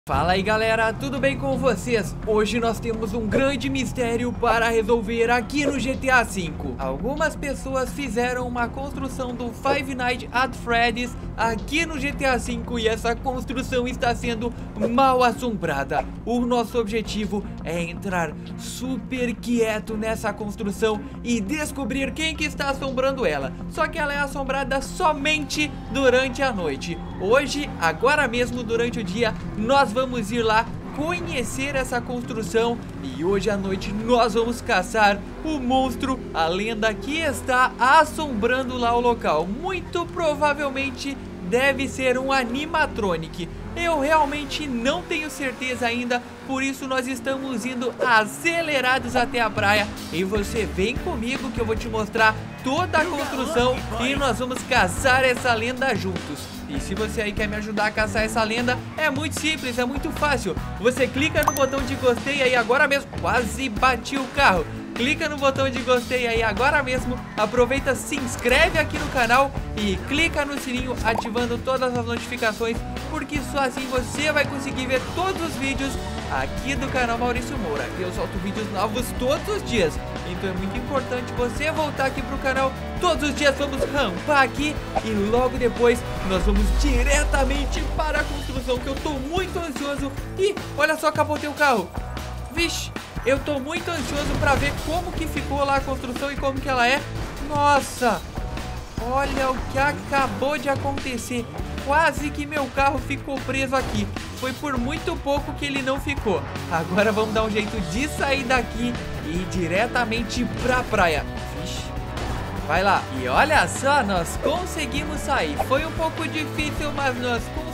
Fala aí galera, tudo bem com vocês? Hoje nós temos um grande mistério para resolver aqui no GTA V. Algumas pessoas fizeram uma construção do Five Nights at Freddy's aqui no GTA V e essa construção está sendo mal assombrada. O nosso objetivo é entrar super quieto nessa construção e descobrir quem que está assombrando ela. Só que ela é assombrada somente durante a noite. Hoje, agora mesmo durante o dia, nós vamos ir lá conhecer essa construção e hoje à noite nós vamos caçar o monstro, a lenda que está assombrando lá o local. Muito provavelmente deve ser um animatronic. Eu realmente não tenho certeza ainda, por isso nós estamos indo acelerados até a praia. E você vem comigo que eu vou te mostrar toda a construção e nós vamos caçar essa lenda juntos. E se você aí quer me ajudar a caçar essa lenda, é muito simples, é muito fácil. Você clica no botão de gostei aí agora mesmo. Quase bati o carro. Clica no botão de gostei aí agora mesmo. Aproveita, se inscreve aqui no canal e clica no sininho ativando todas as notificações, porque só assim você vai conseguir ver todos os vídeos aqui do canal Maurício Moura. Eu solto vídeos novos todos os dias, então é muito importante você voltar aqui pro canal. Todos os dias vamos rampar aqui e logo depois nós vamos diretamente para a construção, que eu tô muito ansioso. Ih, olha só, capotei o carro. Vixe, eu tô muito ansioso pra ver como que ficou lá a construção e como que ela é. Nossa, olha o que acabou de acontecer. Quase que meu carro ficou preso aqui. Foi por muito pouco que ele não ficou. Agora vamos dar um jeito de sair daqui e ir diretamente pra praia. Vixe, vai lá. E olha só, nós conseguimos sair. Foi um pouco difícil, mas nós conseguimos.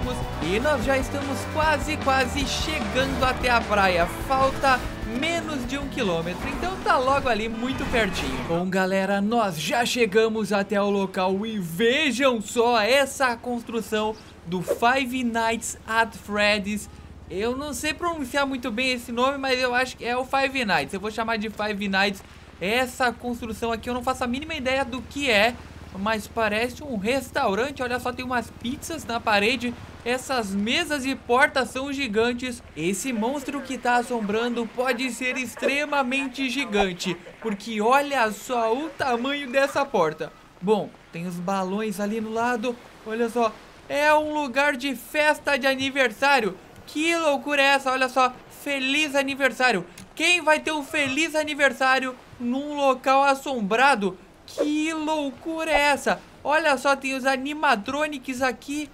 E nós já estamos quase chegando até a praia. Falta menos de 1 quilômetro, então tá logo ali, muito pertinho. Bom galera, nós já chegamos até o local e vejam só essa construção do Five Nights at Freddy's. Eu não sei pronunciar muito bem esse nome, mas eu acho que é o Five Nights. Eu vou chamar de Five Nights. Essa construção aqui eu não faço a mínima ideia do que é, mas parece um restaurante. Olha só, tem umas pizzas na parede. Essas mesas e portas são gigantes. Esse monstro que tá assombrando pode ser extremamente gigante, porque olha só o tamanho dessa porta. Bom, tem os balões ali no lado. Olha só, é um lugar de festa de aniversário. Que loucura é essa? Olha só, feliz aniversário. Quem vai ter um feliz aniversário num local assombrado? Que loucura é essa? Olha só, tem os animatronics aqui.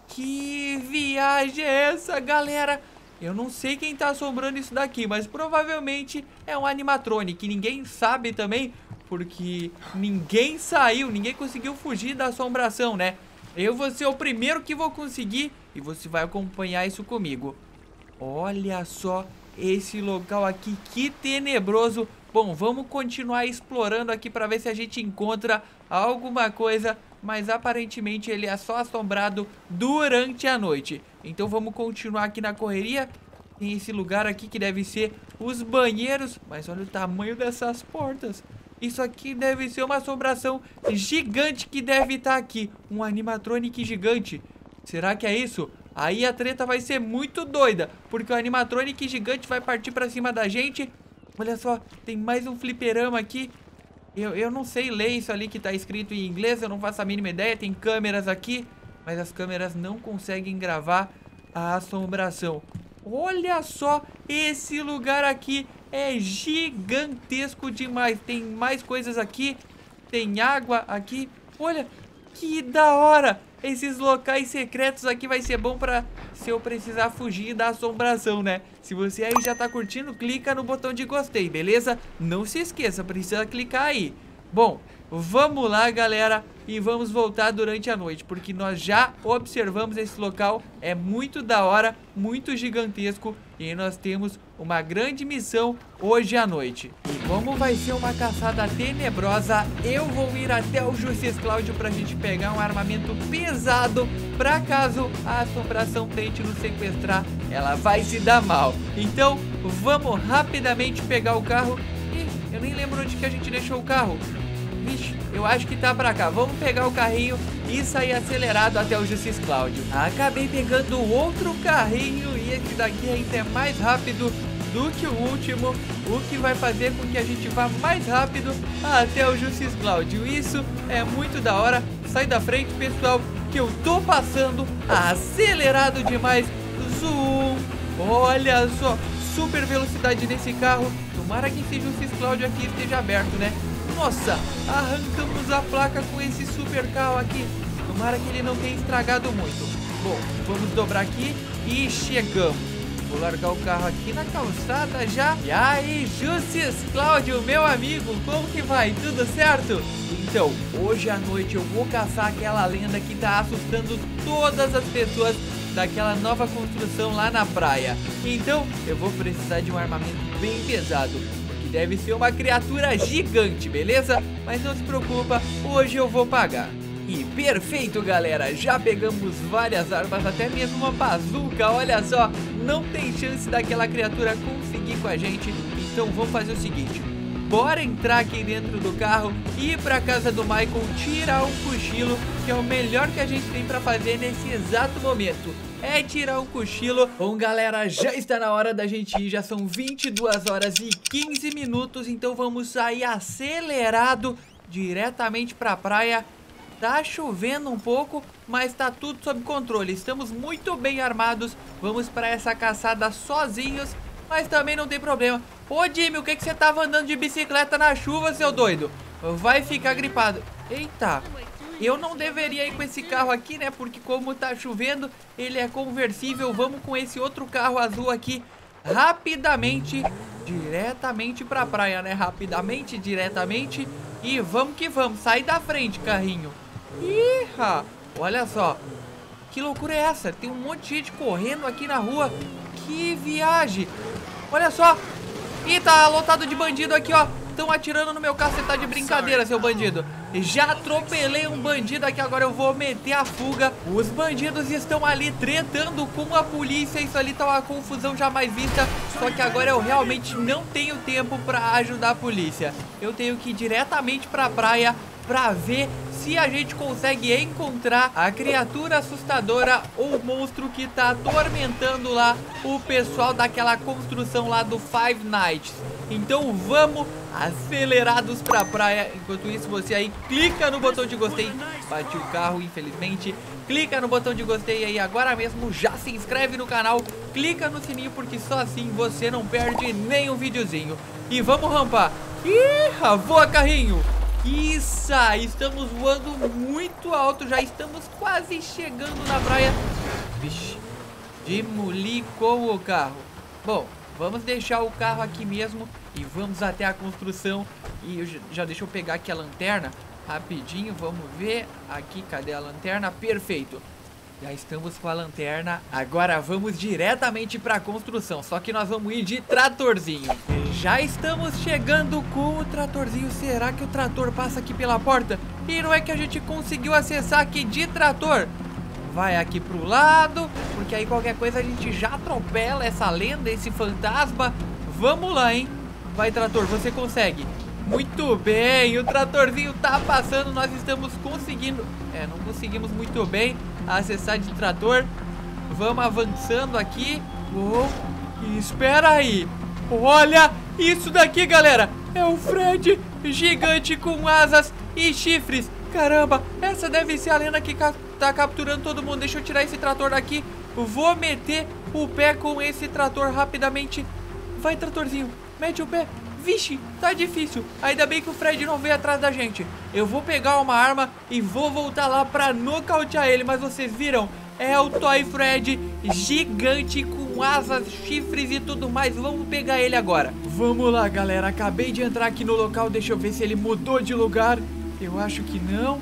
Que viagem é essa, galera? Eu não sei quem tá assombrando isso daqui, mas provavelmente é um animatronic. Ninguém sabe também, porque ninguém saiu, ninguém conseguiu fugir da assombração, né? Eu vou ser o primeiro que vou conseguir e você vai acompanhar isso comigo. Olha só esse local aqui, que tenebroso. Bom, vamos continuar explorando aqui para ver se a gente encontra alguma coisa, mas aparentemente ele é só assombrado durante a noite. Então vamos continuar aqui na correria. Tem esse lugar aqui que deve ser os banheiros, mas olha o tamanho dessas portas. Isso aqui deve ser uma assombração gigante que deve estar aqui. Um animatronic gigante. Será que é isso? Aí a treta vai ser muito doida, porque o animatronic gigante vai partir pra cima da gente. Olha só, tem mais um fliperama aqui. Eu não sei ler isso ali que tá escrito em inglês, eu não faço a mínima ideia. Tem câmeras aqui, mas as câmeras não conseguem gravar a assombração. Olha só, esse lugar aqui é gigantesco demais. Tem mais coisas aqui, tem água aqui. Olha, que da hora! Esses locais secretos aqui vai ser bom pra se eu precisar fugir da assombração, né? Se você aí já tá curtindo, clica no botão de gostei, beleza? Não se esqueça, precisa clicar aí. Bom, vamos lá, galera, e vamos voltar durante a noite, porque nós já observamos esse local. É muito da hora, muito gigantesco, e nós temos uma grande missão hoje à noite. E como vai ser uma caçada tenebrosa, eu vou ir até o Justice Cláudio pra gente pegar um armamento pesado, pra caso a assombração tente nos sequestrar, ela vai se dar mal. Então, vamos rapidamente pegar o carro. Ih, eu nem lembro onde que a gente deixou o carro. Vixe, Eu acho que tá pra cá. Vamos pegar o carrinho e sair acelerado até o Justice Cláudio. Acabei pegando outro carrinho e esse daqui ainda é mais rápido do que o último, o que vai fazer com que a gente vá mais rápido até o Justice Cláudio. Isso é muito da hora. Sai da frente, pessoal, que eu tô passando acelerado demais. Zoom. Olha só, super velocidade nesse carro. Tomara que esse Justice Cláudio aqui esteja aberto, né? Nossa, arrancamos a placa com esse super carro aqui. Tomara que ele não tenha estragado muito. Bom, vamos dobrar aqui e chegamos. Vou largar o carro aqui na calçada já. E aí, Justice Cláudio, meu amigo, como que vai? Tudo certo? Então, hoje à noite eu vou caçar aquela lenda que tá assustando todas as pessoas daquela nova construção lá na praia. Então, eu vou precisar de um armamento bem pesado, que deve ser uma criatura gigante, beleza? Mas não se preocupa, hoje eu vou pagar. E perfeito, galera, já pegamos várias armas, até mesmo uma bazuca, olha só. Não tem chance daquela criatura conseguir com a gente, então vamos fazer o seguinte. Bora entrar aqui dentro do carro e ir pra casa do Michael tirar um cochilo, que é o melhor que a gente tem pra fazer nesse exato momento. É tirar um cochilo. Bom, galera, já está na hora da gente ir, já são 22 horas e 15 minutos, então vamos sair acelerado diretamente pra praia. Tá chovendo um pouco, mas tá tudo sob controle. Estamos muito bem armados. Vamos para essa caçada sozinhos, mas também não tem problema. Ô, Jimmy, o que você tava andando de bicicleta na chuva, seu doido? Vai ficar gripado. Eita, eu não deveria ir com esse carro aqui, né? Porque como tá chovendo, ele é conversível. Vamos com esse outro carro azul aqui rapidamente, diretamente pra praia, né? Rapidamente, diretamente. E vamos que vamos. Sai da frente, carrinho. Iha, olha só. Que loucura é essa? Tem um monte de gente correndo aqui na rua. Que viagem. Olha só. Ih, tá lotado de bandido aqui, ó. Estão atirando no meu carro, você tá de brincadeira, seu bandido. Já atropelei um bandido aqui, agora eu vou meter a fuga. Os bandidos estão ali tretando com a polícia. Isso ali tá uma confusão jamais vista. Só que agora eu realmente não tenho tempo pra ajudar a polícia. Eu tenho que ir diretamente pra praia pra ver se a gente consegue encontrar a criatura assustadora ou monstro que tá atormentando lá o pessoal daquela construção lá do Five Nights. Então vamos acelerados pra praia. Enquanto isso, você aí clica no botão de gostei. Bati o carro, infelizmente. Clica no botão de gostei aí agora mesmo. Já se inscreve no canal. Clica no sininho, porque só assim você não perde nenhum videozinho. E vamos rampar. Ih, voa, carrinho. Isso, estamos voando muito alto. Já estamos quase chegando na praia. Vixe, demoli com o carro. Bom, vamos deixar o carro aqui mesmo e vamos até a construção. E já deixa eu pegar aqui a lanterna rapidinho, vamos ver. Aqui, cadê a lanterna? Perfeito. Já estamos com a lanterna. Agora vamos diretamente para a construção. Só que nós vamos ir de tratorzinho. Já estamos chegando com o tratorzinho. Será que o trator passa aqui pela porta? E não é que a gente conseguiu acessar aqui de trator? Vai aqui pro lado, porque aí qualquer coisa a gente já atropela essa lenda, esse fantasma. Vamos lá, hein? Vai, trator, você consegue. Muito bem, o tratorzinho tá passando. Nós estamos conseguindo. Não conseguimos muito bem acessar de trator. Vamos avançando aqui. E espera aí. Olha isso daqui, galera. É o Fred gigante com asas e chifres. Caramba, essa deve ser a lenda que tá capturando todo mundo. Deixa eu tirar esse trator daqui. Vou meter o pé com esse trator rapidamente. Vai, tratorzinho, mete o pé. Vixe, tá difícil. Ainda bem que o Fred não veio atrás da gente. Eu vou pegar uma arma e vou voltar lá pra nocautear ele. Mas vocês viram? É o Toy Fred gigante com asas, chifres e tudo mais. Vamos pegar ele agora. Vamos lá, galera. Acabei de entrar aqui no local. Deixa eu ver se ele mudou de lugar. Eu acho que não.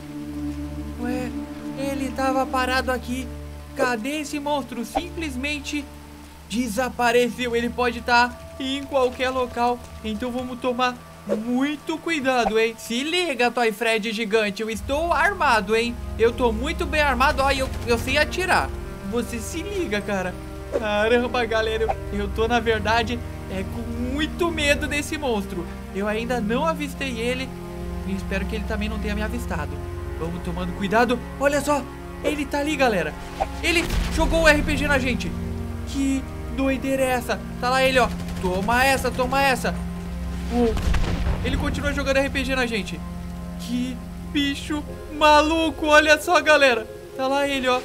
Ué, ele tava parado aqui. Cadê esse monstro? Simplesmente desapareceu. Ele pode estar em qualquer local. Então vamos tomar muito cuidado, hein? Se liga, Toy Fred gigante. Eu estou armado, hein? Eu tô muito bem armado. Ó, eu sei atirar. Você se liga, cara. Caramba, galera. Eu tô, na verdade, com muito medo desse monstro. Eu ainda não avistei ele. E espero que ele também não tenha me avistado. Vamos tomando cuidado. Olha só, ele tá ali, galera. Ele jogou o RPG na gente. Que doideira é essa? Tá lá ele, ó. Toma essa, toma essa. Ele continua jogando RPG na gente. Que bicho maluco. Olha só, galera. Tá lá ele, ó.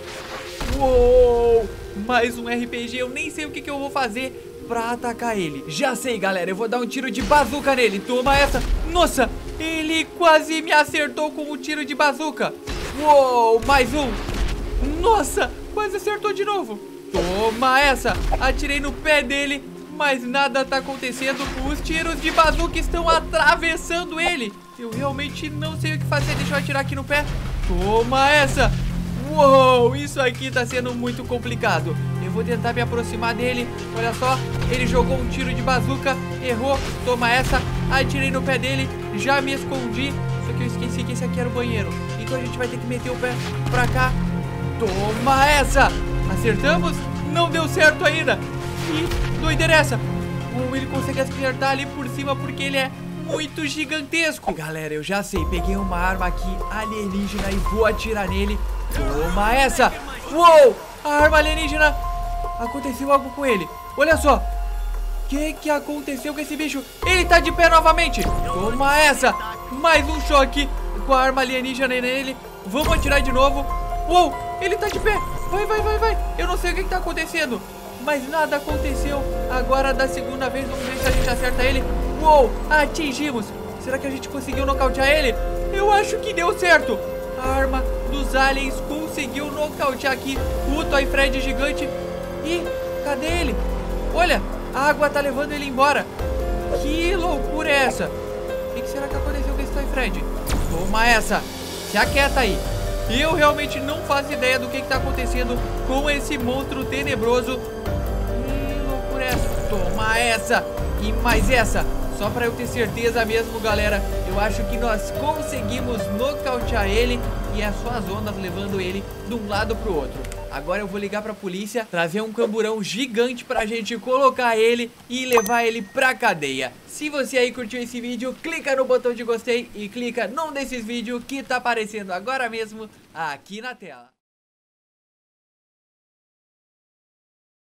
Uou, mais um RPG. Eu nem sei o que eu vou fazer pra atacar ele. Já sei, galera. Eu vou dar um tiro de bazuca nele. Toma essa. Nossa, ele quase me acertou com um tiro de bazuca. Uou, mais um. Nossa, quase acertou de novo. Toma essa. Atirei no pé dele, mas nada tá acontecendo. Os tiros de bazuca estão atravessando ele. Eu realmente não sei o que fazer. Deixa eu atirar aqui no pé. Toma essa. Uou, isso aqui tá sendo muito complicado. Eu vou tentar me aproximar dele. Olha só, ele jogou um tiro de bazuca. Errou, toma essa. Atirei no pé dele, já me escondi. Só que eu esqueci que esse aqui era o banheiro. Então a gente vai ter que meter o pé pra cá. Toma essa. Acertamos? Não deu certo ainda. Que doideira é essa? Ele consegue acertar ali por cima porque ele é muito gigantesco. Galera, eu já sei. Peguei uma arma aqui alienígena e vou atirar nele. Toma essa. Uou, a arma alienígena. Aconteceu algo com ele. Olha só. O que aconteceu com esse bicho? Ele tá de pé novamente. Toma essa. Mais um choque com a arma alienígena nele. Vamos atirar de novo. Uou, ele tá de pé. Vai, vai, vai, vai. Eu não sei o que tá acontecendo, mas nada aconteceu. Agora da segunda vez, vamos ver se a gente acerta ele. Uou, atingimos. Será que a gente conseguiu nocautear ele? Eu acho que deu certo. A arma dos aliens conseguiu nocautear aqui o Toy Fred gigante. E cadê ele? Olha, a água tá levando ele embora. Que loucura é essa? O que será que aconteceu com esse Toy Fred? Toma essa. Se aquieta aí. Eu realmente não faço ideia do que tá acontecendo com esse monstro tenebroso. Que loucura é essa? Toma essa. E mais essa. Só pra eu ter certeza mesmo, galera. Eu acho que nós conseguimos nocautear ele. E é só as ondas levando ele de um lado pro outro. Agora eu vou ligar pra polícia, trazer um camburão gigante pra gente colocar ele e levar ele pra cadeia. Se você aí curtiu esse vídeo, clica no botão de gostei e clica num desses vídeos que tá aparecendo agora mesmo aqui na tela.